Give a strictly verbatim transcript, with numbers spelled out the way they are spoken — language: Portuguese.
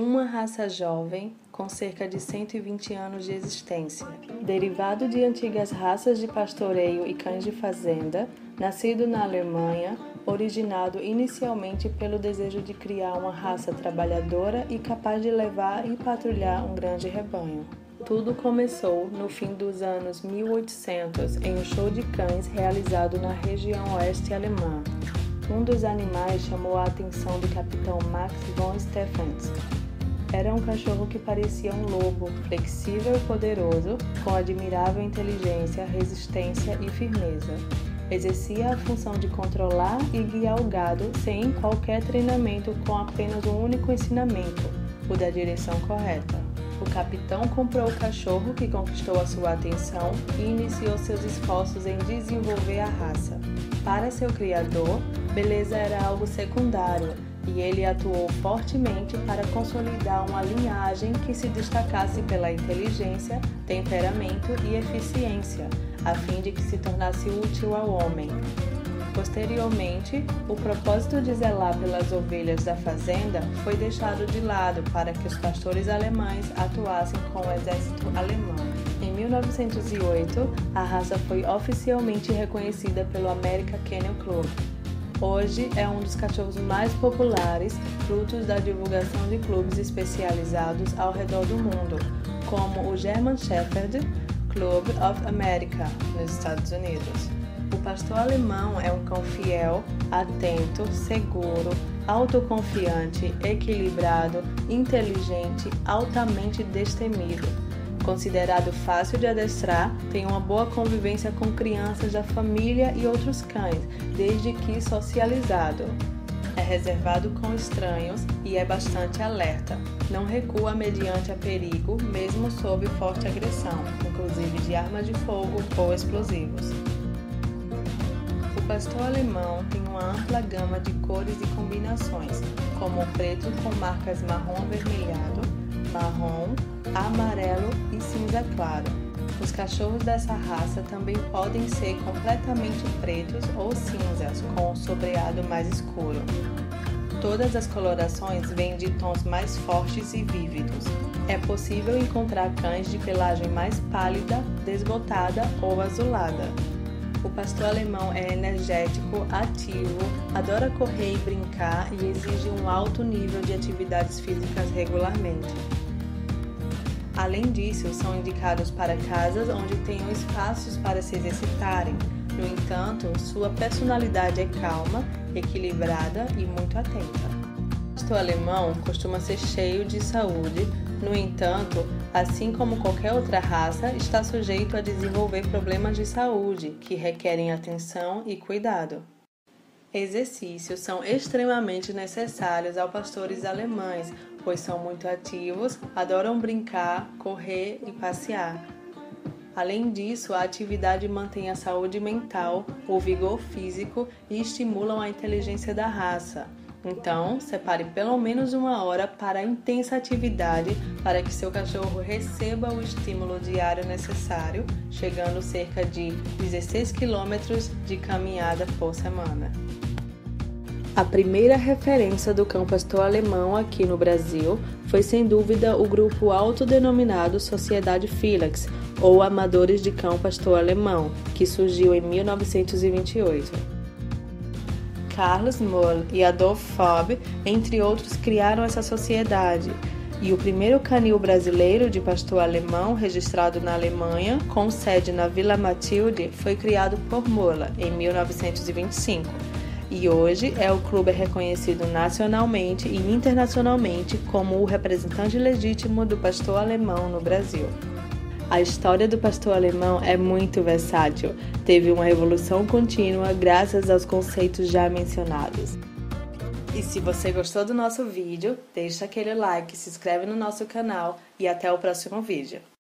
uma raça jovem com cerca de cento e vinte anos de existência. Derivado de antigas raças de pastoreio e cães de fazenda, nascido na Alemanha, originado inicialmente pelo desejo de criar uma raça trabalhadora e capaz de levar e patrulhar um grande rebanho. Tudo começou no fim dos anos mil e oitocentos em um show de cães realizado na região oeste alemã. Um dos animais chamou a atenção do capitão Max von Steffens. Era um cachorro que parecia um lobo, flexível e poderoso, com admirável inteligência, resistência e firmeza. Exercia a função de controlar e guiar o gado sem qualquer treinamento, com apenas um único ensinamento, o da direção correta. O capitão comprou o cachorro, que conquistou a sua atenção, e iniciou seus esforços em desenvolver a raça. Para seu criador, beleza era algo secundário, e ele atuou fortemente para consolidar uma linhagem que se destacasse pela inteligência, temperamento e eficiência, a fim de que se tornasse útil ao homem. Posteriormente, o propósito de zelar pelas ovelhas da fazenda foi deixado de lado para que os pastores alemães atuassem com o exército alemão. Em mil novecentos e oito, a raça foi oficialmente reconhecida pelo American Kennel Club. Hoje é um dos cachorros mais populares, frutos da divulgação de clubes especializados ao redor do mundo, como o German Shepherd Club of America, nos Estados Unidos. O pastor alemão é um cão fiel, atento, seguro, autoconfiante, equilibrado, inteligente, altamente destemido. Considerado fácil de adestrar, tem uma boa convivência com crianças da família e outros cães, desde que socializado. É reservado com estranhos e é bastante alerta. Não recua mediante a perigo, mesmo sob forte agressão, inclusive de armas de fogo ou explosivos. O pastor alemão tem uma ampla gama de cores e combinações, como o preto com marcas marrom avermelhado, marrom, amarelo e cinza claro. Os cachorros dessa raça também podem ser completamente pretos ou cinzas, com um sobreado mais escuro. Todas as colorações vêm de tons mais fortes e vívidos. É possível encontrar cães de pelagem mais pálida, desbotada ou azulada. O pastor alemão é energético, ativo, adora correr e brincar e exige um alto nível de atividades físicas regularmente. Além disso, são indicados para casas onde tenham espaços para se exercitarem. No entanto, sua personalidade é calma, equilibrada e muito atenta. O pastor alemão costuma ser cheio de saúde. No entanto, assim como qualquer outra raça, está sujeito a desenvolver problemas de saúde que requerem atenção e cuidado. Exercícios são extremamente necessários aos pastores alemães, pois são muito ativos, adoram brincar, correr e passear. Além disso, a atividade mantém a saúde mental, o vigor físico e estimulam a inteligência da raça. Então, separe pelo menos uma hora para a intensa atividade para que seu cachorro receba o estímulo diário necessário, chegando cerca de dezesseis quilômetros de caminhada por semana. A primeira referência do cão pastor alemão aqui no Brasil foi sem dúvida o grupo autodenominado Sociedade Felix, ou Amadores de Cão Pastor Alemão, que surgiu em mil novecentos e vinte e oito. Carlos Moll e Adolf Fobb, entre outros, criaram essa sociedade, e o primeiro canil brasileiro de pastor alemão registrado na Alemanha, com sede na Vila Matilde, foi criado por Moll em mil novecentos e vinte e cinco. E hoje é o clube reconhecido nacionalmente e internacionalmente como o representante legítimo do pastor alemão no Brasil. A história do pastor alemão é muito versátil, teve uma evolução contínua graças aos conceitos já mencionados. E se você gostou do nosso vídeo, deixa aquele like, se inscreve no nosso canal e até o próximo vídeo.